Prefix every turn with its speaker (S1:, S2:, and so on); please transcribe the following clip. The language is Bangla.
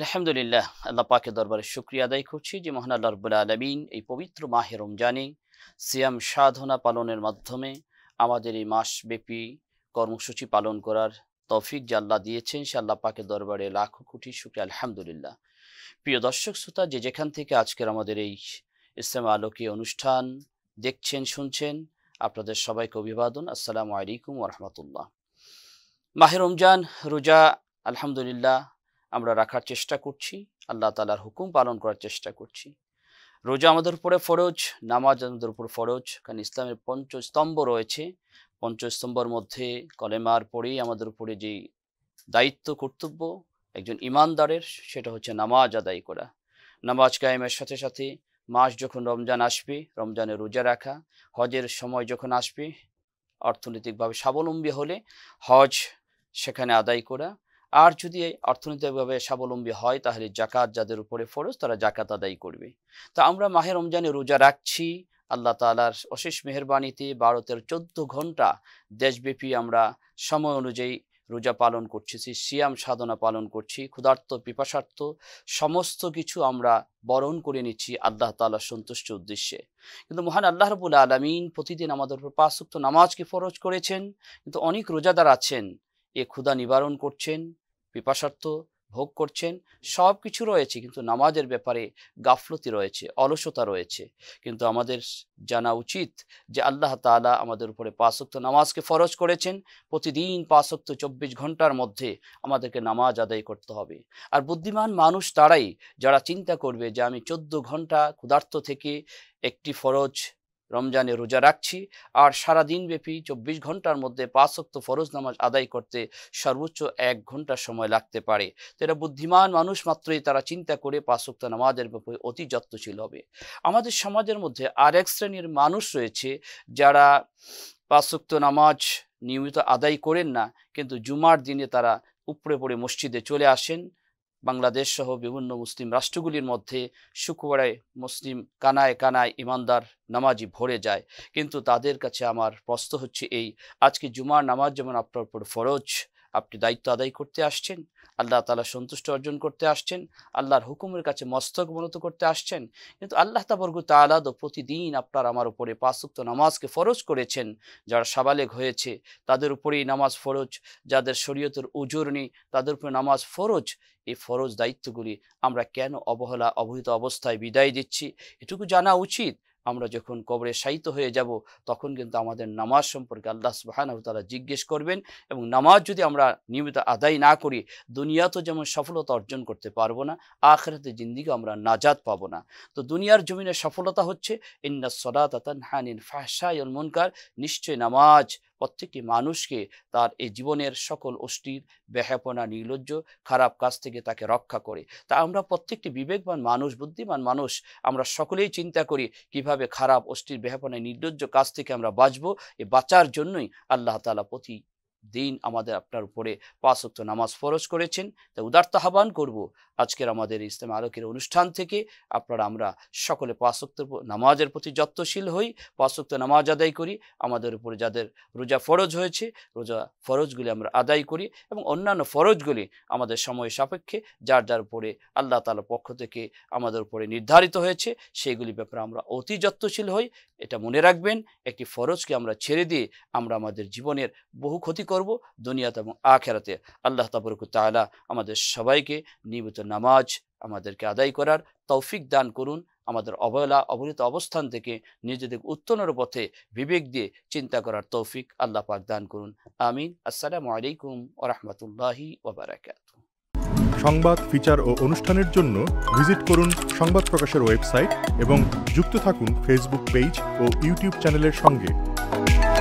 S1: আলহামদুলিল্লাহ, আল্লাহ পাকের দরবারে শুকরিয়া আদায় করছি যে মহান আল্লাহ রাব্বুল আলামিন এই পবিত্র মাহে রমজানে সিয়াম সাধনা পালনের মাধ্যমে আমাদের এই মাসব্যাপী কর্মসূচি পালন করার তৌফিক যে আল্লাহ দিয়েছেন, সে আল্লাহ পাকের দরবারে লাখো কোটি শুকরিয়া আলহামদুলিল্লাহ। প্রিয় দর্শক শ্রোতা, যে যেখান থেকে আজকের আমাদের এই ইসলাম আলোকে অনুষ্ঠান দেখছেন শুনছেন, আপনাদের সবাইকে অভিবাদন। আসসালামু আলাইকুম ওয়া রাহমাতুল্লাহ। মাহে রমজান রোজা আলহামদুলিল্লাহ আমরা রাখার চেষ্টা করছি, আল্লাহ তাআলার হুকুম পালন করার চেষ্টা করছি। রোজা আমাদের উপরে ফরজ, নামাজ আমাদের উপর ফরজ, কারণ ইসলামের পঞ্চস্তম্ভ রয়েছে। পঞ্চস্তম্ভের মধ্যে কলেমার পরেই আমাদের উপরে যে দায়িত্ব কর্তব্য একজন ইমানদারের, সেটা হচ্ছে নামাজ আদায় করা। নামাজ কায়েমের সাথে সাথে মাস যখন রমজান আসবে, রমজানে রোজা রাখা, হজের সময় যখন আসবে, অর্থনৈতিকভাবে স্বাবলম্বী হলে হজ সেখানে আদায় করা। আর যদি অর্থনৈতিকভাবে স্বাবলম্বী হয় তাহলে জাকাত যাদের উপরে ফরজ তারা জাকাত আদায় করবে। তো আমরা মাহে রমজানে রোজা রাখছি, আল্লাহ তাআলার অশেষ মেহেরবানিতে 12-14 ঘন্টা দেশব্যাপী আমরা সময় অনুযায়ী রোজা পালন করছি, সিয়াম সাধনা পালন করছি। ক্ষুধার্ত পিপাসার্থ সমস্ত কিছু আমরা বরণ করে নিচ্ছি আল্লাহ তাআলার সন্তুষ্টির উদ্দেশ্যে। কিন্তু মহান আল্লাহ রাব্বুল আলামিন প্রতিদিন আমাদের উপর 5 ওয়াক্ত নামাজকে ফরজ করেছেন, কিন্তু অনেক রোজাদার আছেন এ ক্ষুধা নিবারণ করছেন, পিপাসার্থ ভোগ করছেন, সব কিছু রয়েছে, কিন্তু নামাজের ব্যাপারে গাফলতি রয়েছে, অলসতা রয়েছে। কিন্তু আমাদের জানা উচিত যে আল্লাহ তাআলা আমাদের উপরে 5 ওয়াক্ত নামাজকে ফরজ করেছেন। প্রতিদিন 5 ওয়াক্ত 24 ঘন্টার মধ্যে আমাদেরকে নামাজ আদায় করতে হবে। আর বুদ্ধিমান মানুষ তারাই যারা চিন্তা করবে যে আমি 14 ঘন্টা ক্ষুধার্ত থেকে একটি ফরজ রমজানে রোজা রাখছি, আর সারা দিন ব্যাপী 24 ঘন্টার মধ্যে 5 ওয়াক্ত ফরজ নামাজ আদায় করতে সর্বোচ্চ 1 ঘন্টা সময় লাগতে পারে। তো এরা বুদ্ধিমান মানুষ মাত্রই তারা চিন্তা করে 5 ওয়াক্ত নামাজের ব্যাপারে অতি যত্নশীল হবে। আমাদের সমাজের মধ্যে আরেক শ্রেণীর মানুষ রয়েছে যারা 5 ওয়াক্ত নামাজ নিয়মিত আদায় করেন না, কিন্তু জুমার দিনে তারা উপরে পড়ে মসজিদে চলে আসেন। বাংলাদেশ সহ বিভিন্ন মুসলিম রাষ্ট্রগুলির মধ্যে শুক্রবারে মুসলিম কানায় কানায় ইমানদার নামাজি ভরে যায়। কিন্তু তাদের কাছে আমার প্রশ্ন হচ্ছে এই, আজকে জুমার নামাজ যেমন আপনার উপর ফরজ, আপনি দায়িত্ব আদায় করতে আসছেন, আল্লাহ তাআলা সন্তুষ্ট অর্জন করতে আসছেন, আল্লাহর হুকুমের কাছে মস্তক অবনত করতে আসছেন, কিন্তু আল্লাহ তাআলা তো প্রতিদিন আপনার আমার উপরে 5 ওয়াক্ত নামাজকে ফরজ করেছেন। যারা সাবালেগ হয়েছে তাদের উপরেই নামাজ ফরজ, যাদের শরীয়তের উজুর নেই তাদের উপরে নামাজ ফরজ। এই ফরজ দায়িত্বগুলি আমরা কেন অবহেলিত অবস্থায় বিদায় দিচ্ছি? এটুকু জানা উচিত। আমরা যখন কবরে শায়িত হয়ে যাব তখন কিন্তু আমাদের নামাজ সম্পর্কে আল্লাহ সুবহানাহু ওয়া তাআলা জিজ্ঞেস করবেন, এবং নামাজ যদি আমরা নিয়মিত আদায় না করি দুনিয়াতে যেমন সফলতা অর্জন করতে পারবো না, আখিরাতে জিন্দেগি আমরা নাজাত পাবো না। তো দুনিয়ার জমিনে সফলতা হচ্ছে ইন্নাস সালাতা তানহা আনিল ফাহশাই ওয়াল মুনকার, নিশ্চয় নামাজ প্রত্যেকটি মানুষকে তার এই জীবনের সকল অশ্লীল বেহায়াপনা নির্লজ্জ খারাপ কাজ থেকে তাকে রক্ষা করে। তা আমরা প্রত্যেকটি বিবেকবান মানুষ, বুদ্ধিমান মানুষ, আমরা সকলেই চিন্তা করি কিভাবে খারাপ অশ্লীল বেহায়াপনা নির্লজ্জ কাজ থেকে আমরা বাঁচবো। এই বাঁচার জন্যই আল্লাহ তাআলা প্রতিদিন আমাদের আপনার উপরে 5 ওয়াক্ত নামাজ ফরজ করেছেন। তাই উদারত আহ্বান করব আজকের আমাদের ইসলাম আলোকের অনুষ্ঠান থেকে আপনারা আমরা সকলে 5 ওয়াক্ত নামাজের প্রতি যত্নশীল হই, 5 ওয়াক্ত নামাজ আদায় করি। আমাদের উপরে যাদের রোজা ফরজ হয়েছে রোজা ফরজগুলি আমরা আদায় করি, এবং অন্যান্য ফরজগুলি আমাদের সময় সাপেক্ষে যার যার উপরে আল্লাহ তাআলার পক্ষ থেকে আমাদের উপরে নির্ধারিত হয়েছে সেইগুলি ব্যাপারে আমরা অতি যত্নশীল হই। এটা মনে রাখবেন, একটি ফরজকে আমরা ছেড়ে দিয়ে আমরা আমাদের জীবনের বহু ক্ষতি করব দুনিয়াতে এবং আখিরাতে। আল্লাহ তাবারক ওয়া তাআলা আমাদের সবাইকে নিয়মিত নামাজ আমাদেরকে আদায় করার তৌফিক দান করুন। আমাদের অবহেলিত অবস্থান থেকে নিজেদের উত্তরণের পথে বিবেক দিয়ে চিন্তা করার তৌফিক আল্লাহ পাক দান করুন। আমিন। আসসালামু আলাইকুম ওয়া রাহমাতুল্লাহি ওয়া বারাকাতুহু।
S2: সংবাদ, ফিচার ও অনুষ্ঠানের জন্য ভিজিট করুন সংবাদ প্রকাশের ওয়েবসাইট এবং যুক্ত থাকুন ফেসবুক পেজ ও ইউটিউব চ্যানেলের সঙ্গে।